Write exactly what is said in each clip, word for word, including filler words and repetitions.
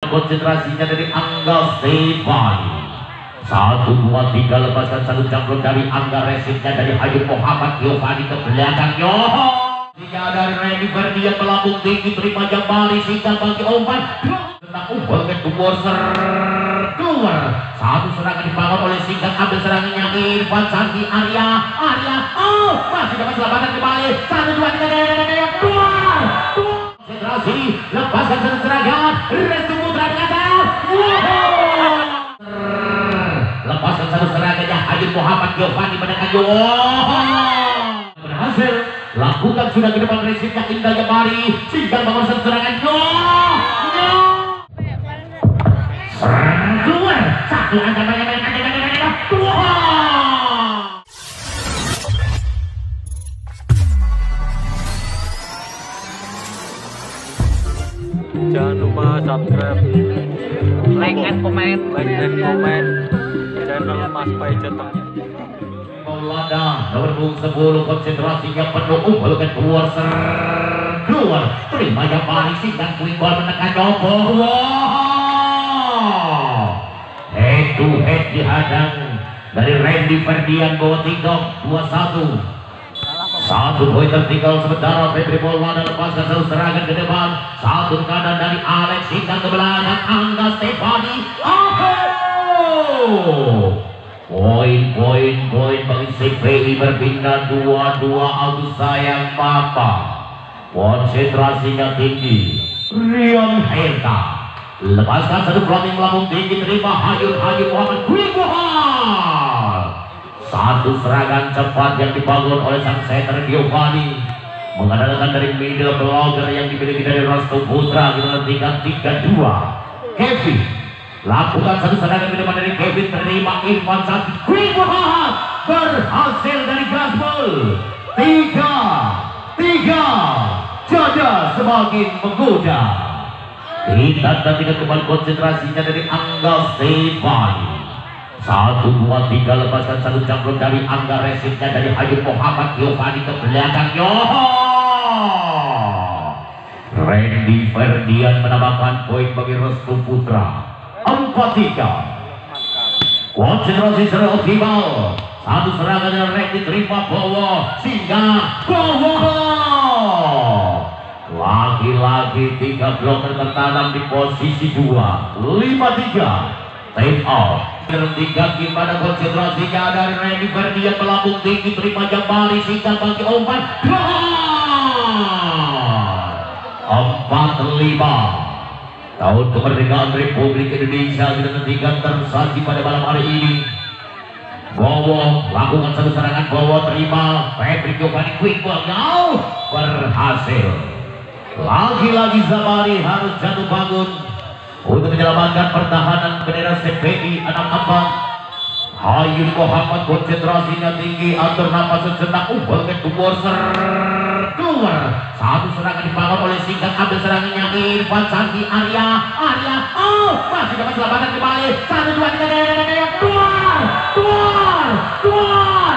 konsentrasinya dari Angga Stefani. Satu, dua, tiga, lepaskan satu jangkut dari Angga, resipnya dari Hayu Muhammad Giovanni ke belakang. Yoho! Tiga dari Randy Ferdian melambung tinggi, terima jambari, singkat bagi umpan. Tentang umpan kedua, ser keluar. Satu serangan dibangun oleh singkat, ambil serangannya Irfan Sandi, Arya, Arya, oh, masih dapat selamatan kembali. Satu, dua, tiga, dua, konsentrasi, lepaskan satu serangan, Restu Putra mengajar. Wow! Lepaskan satu serangannya Hayu Muhammad Giovanni menekan. Wow! Berhasil, lakukan sudah ke depan resipnya Indah Jabari, singkat bangun satu serangan. Wow! Keluar satu angka banyak banyak banyak banyak banyak. Jangan lupa subscribe, like and comment, like and comment channel Mas Pai Jateng. Maulana nomor sepuluh, konsentrasinya penuh, umpan keluar, ser keluar, terima yang paling singkat, quick ball menekan Joko. Head to head dihadang dari Randy Ferdian, bawa tinggal dua satu. Satu poin tertinggal sementara Febri Maulana lepaskan satu serangan ke depan. Satu kanan dari Alex hingga ke belakang Angga Stefani. Oh! Poin, poin, poin bagi C P I berpindah dua dua. Agus sayang papa. Konsentrasinya tinggi. Rian Herta lepaskan satu flaming melambung tinggi, terima Hayu Hayu Muhammad Kuibuhal. Satu serangan cepat yang dibangun oleh sang center Giovanni, mengandalkan dari middle blocker yang dimiliki dari Restu Putra. Kita tinggal tiga dua. Kevin lakukan satu serangan ke depan dari Kevin, terima Irfan Sati Kuibuhal, berhasil dari gaspol. Tiga tiga, Jaja semakin menggoda. Kita nantikan kembali konsentrasinya dari Angga Stefani. Satu, dua, tiga, lepaskan satu jangkut dari Angga, resipnya dari Hayu Muhammad Giovanni ke belakang. Yoho! Randy Ferdian menambahkan poin bagi Restu Putra. Empat tiga. Konsentrasi secara optimal. Satu serangan dari Randy, terima Bowo, singgah Bowo. Lagi-lagi tiga bloker tertanam di posisi dua. Lima tiga. Time out. Tiga gimana konsentrasinya dari Randy Ferdian melambung tinggi, terima jambari, singkat bagi umpan. Empat lima. Tahun kemerdekaan Republik Indonesia kita nantikan tersaji pada malam hari ini. Bowo lakukan satu serangan, Bowo terima Febri Giovanni, quick ball, no, berhasil. Lagi-lagi Zabari harus jatuh bangun untuk menyelamatkan pertahanan bendera C P I enam empat. Hayu Muhammad konsentrasinya tinggi, atur napas sejenak, umpan kedua, ser keluar. Satu serangan dibangun oleh singkat, ambil serangannya Irfan Sandi, Arya, Arya, oh, masih dapat selamatan kembali. Satu, dua, tiga, keluar, keluar, keluar,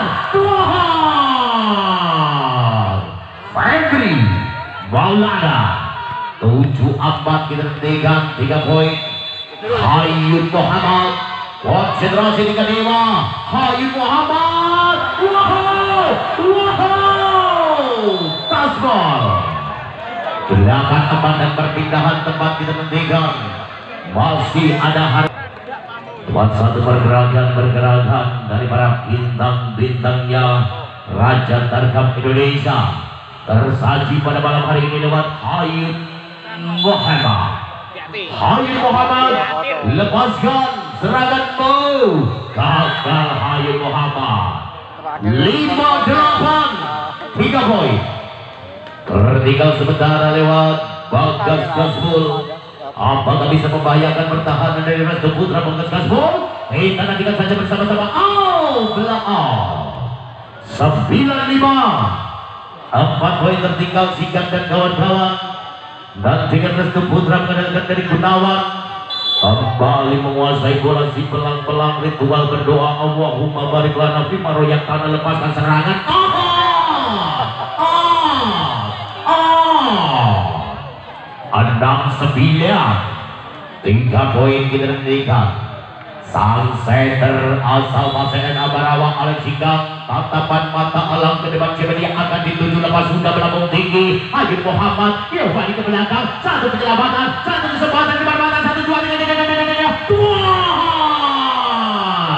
keluar. Febri Maulana tujuh empat, kita hentikan tiga poin. Hayu Muhammad konsentrasi tiga lima. Hayu Muhammad, wow, wow, tasbol. Gerakan empat dan perpindahan tempat kita hentikan. Masih ada hari buat satu pergerakan pergerakan dari para bintang-bintangnya Raja Tarkam Indonesia tersaji pada malam hari ini lewat Hayu Muhammad. Hayu Muhammad lepaskan seranganmu, gagal Hayu Muhammad. Lima delapan, tiga poin. Tertinggal sementara lewat Bagas Gasbul. Apakah bisa membahayakan pertahanan dari Restu Putra Bagas Gasbul? Kita nantikan saja bersama-sama. Oh, belakang sembilan lima. Empat poin tertinggal singkat dan kawan-kawan. Nantikan Restu Putra mengandalkan dari Gunawan, kembali menguasai bola si pelang-pelang, ritual berdoa Allahumma barik lana fima royakana, lepaskan serangan. Ah, ah, ah. Enam sembilan. Tiga poin kita hentikan. Sang setter asal Masean Abarawa Alex Singgang, tatapan mata alam ke depan siapa dia akan dituju lepas sudah melambung tinggi. Ayun Muhammad Giovanni ke belakang, satu penyelamatan, satu kesempatan di depan satu dua tiga tiga tiga tiga tiga Tuhan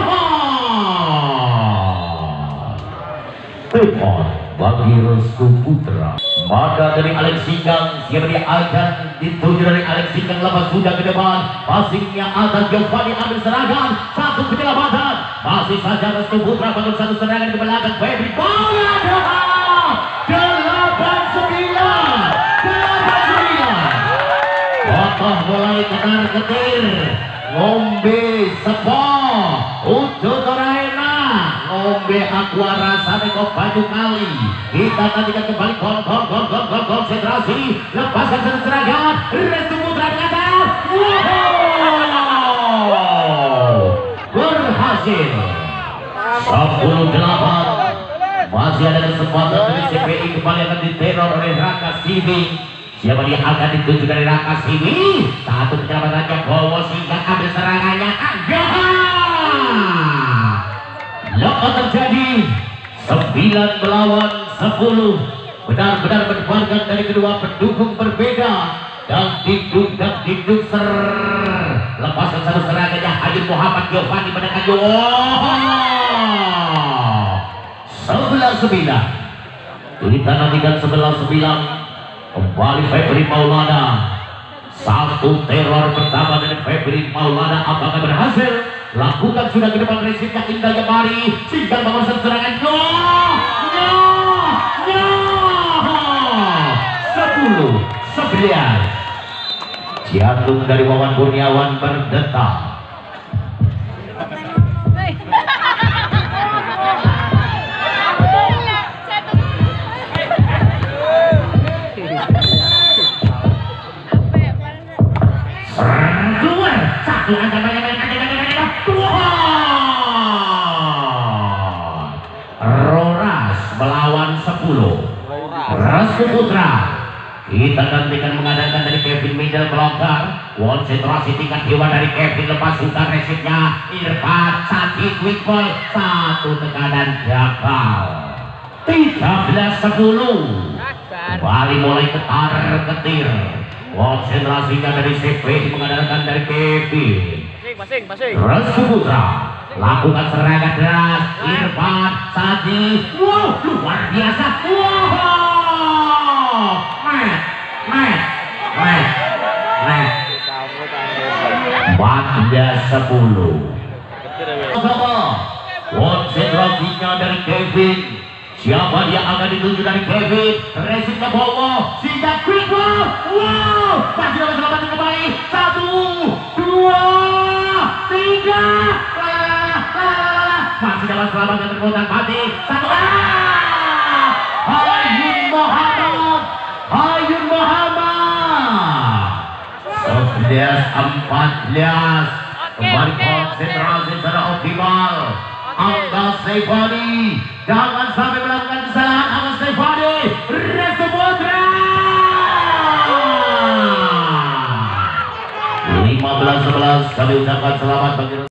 Tuhan bagi Restu Putra. Maka dari Alex Singgang siapa dia akan dituju dari Alex Singgang lepas sudah ke depan, passingnya atas Giovanni ambil serangan, satu penyelamatan, masih saja Restu Putra bangun satu serangan ke belakang Febri, bola delapan sembilan delapan sembilan Kotoh mulai ketar ketir ngombe sepo ujo torena ngombe aqua rasanya kok baju kali. Kita nantikan kembali gol gol gol gol gol konsentrasi, lepaskan satu serangan Restu Putra di atas, wow berhasil sepuluh delapan. Masih ada kesempatan dari C P I kembali akan diteror oleh Raka Sibi. Siapa dia akan dituju dari Raka Sibi, satu penyelamatan Jokowo sehingga ambil serangannya agak lepas terjadi sembilan melawan sepuluh. Benar-benar berdebarkan dari kedua pendukung berbeda dan diduk dan diduk ser lepaskan satu serangannya Ayun Muhammad Giovanni menekan sebelas sembilan. Kita nantikan sebelas sembilan kembali Febri Maulana. Satu teror pertama dari Febri Maulana, apakah berhasil? Lakukan sudah ke depan resipnya Indah Jemari, sehingga bangun satu serangan. No, no, no. Sepuluh sembilan. Jantung dari Wawan Kurniawan berdetak. Keluar satu angka Roras melawan sepuluh. Restu Putra. Kita nantikan mengadakan dari Kevin Middle melonggar, konsentrasi tingkat jiwa dari Kevin lepas suka resipnya Irfan Sati quick ball, satu tekanan gagal. Tiga belas sepuluh. Kembali mulai ketar ketir. Konsentrasinya dari C P I mengandalkan dari Kevin. Masing, masing. Restu Putra lakukan serangan deras Irfan Sati. Wow, luar biasa. Wow, Matt, Matt, Matt, Matt. empat belas sepuluh. Konsentrasinya dari Kevin. Siapa dia akan dituju dari Kevin? Resipnya Bowo, sehingga quick ball. Wow, masih dapat selamat kembali. Satu, dua, tiga. Masih dapat selamat yang terkotak mati. Satu. Ah! Ayun Muhammad, Ayun Muhammad. Sebelas empat belas. Kembali konsentrasi secara optimal. Angga Stefani, jangan sampai melakukan kesalahan. Angga Stefani, Restu Putra. lima belas sebelas kami ucapkan selamat bagi